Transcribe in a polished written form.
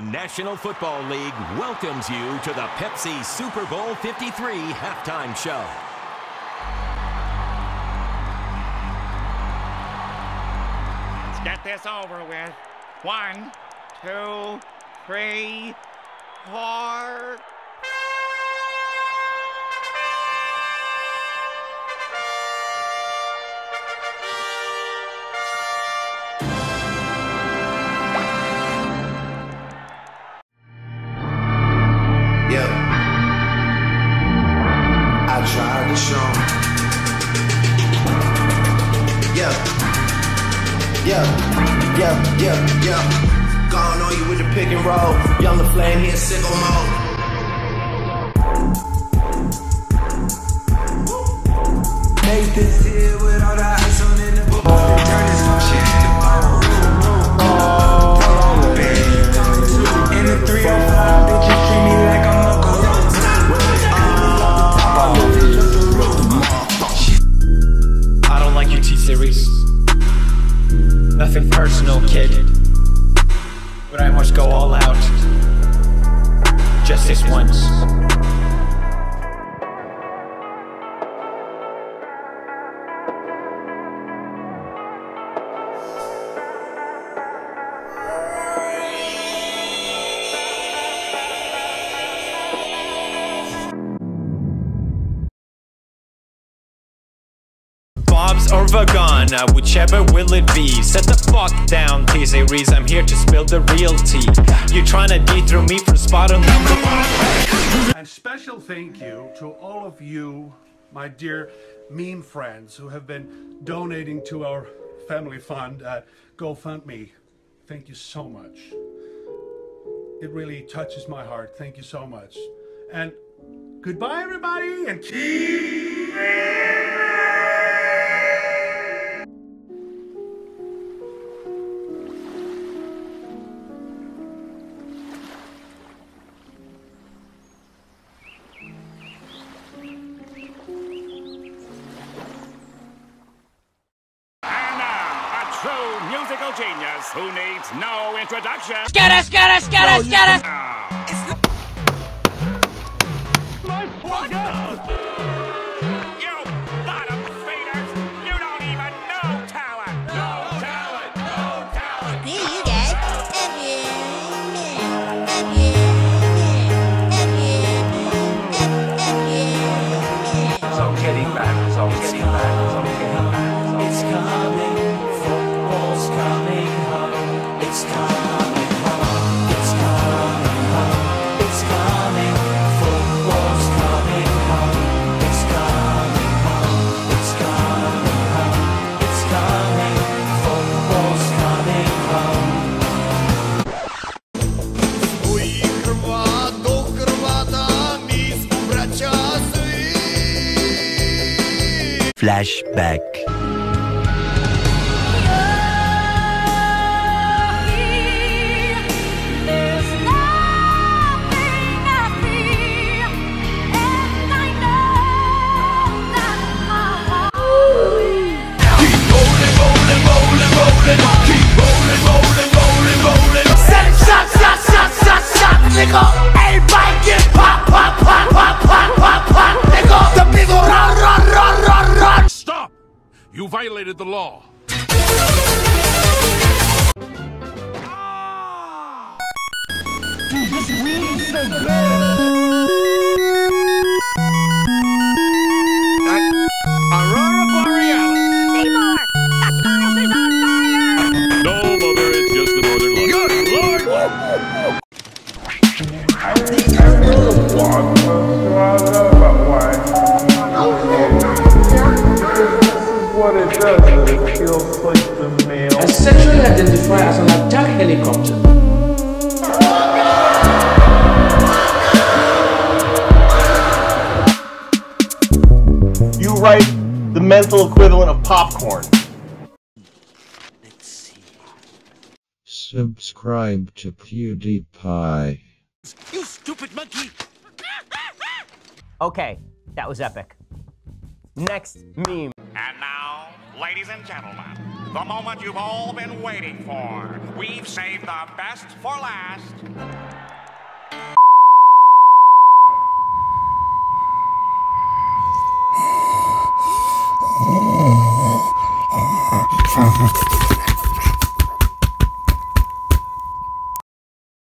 National Football League welcomes you to the Pepsi Super Bowl 53 halftime show. Let's get this over with. 1, 2, 3, 4. Tried to show 'em. Gone on you with the pick and roll. Young LaFlame here, sicko mode. Make this here with all the ice on in the book. Turn this shit to in the 305, bitches treat me like I'm a ghost. I don't like your T-Series. Nothing personal, kid. But I must go all out. Just this once. Bob's or Vagana, whichever will it be. Set the fuck down, T-Series, I'm here to spill the real tea. You tryna dethrone me from spot on number 1. And special thank you to all of you, my dear meme friends, who have been donating to our family fund at GoFundMe. Thank you so much. It really touches my heart. Thank you so much. And goodbye, everybody, and keep True musical genius who needs no introduction. Scatter! You bottom feeders! You don't even know talent! No talent! No talent! See you guys. It's all getting back, it's all getting back, it's all getting back. It's coming, football's coming home. It's coming home, it's coming home. It's coming, football's coming home. It's coming home, it's coming home. It's coming, football's coming home. Flashback. Stop! You violated the law. Aurora Borealis! Seymour! The forest is on fire! No, Mother, it's just the northern lights. Good Lord! What it does is it kills like the male. I sexually identify as an attack helicopter. You write the mental equivalent of popcorn. Let's see. Subscribe to PewDiePie. You stupid monkey! Okay, that was epic. Next meme. And now, ladies and gentlemen, The moment you've all been waiting for. We've saved the best for last.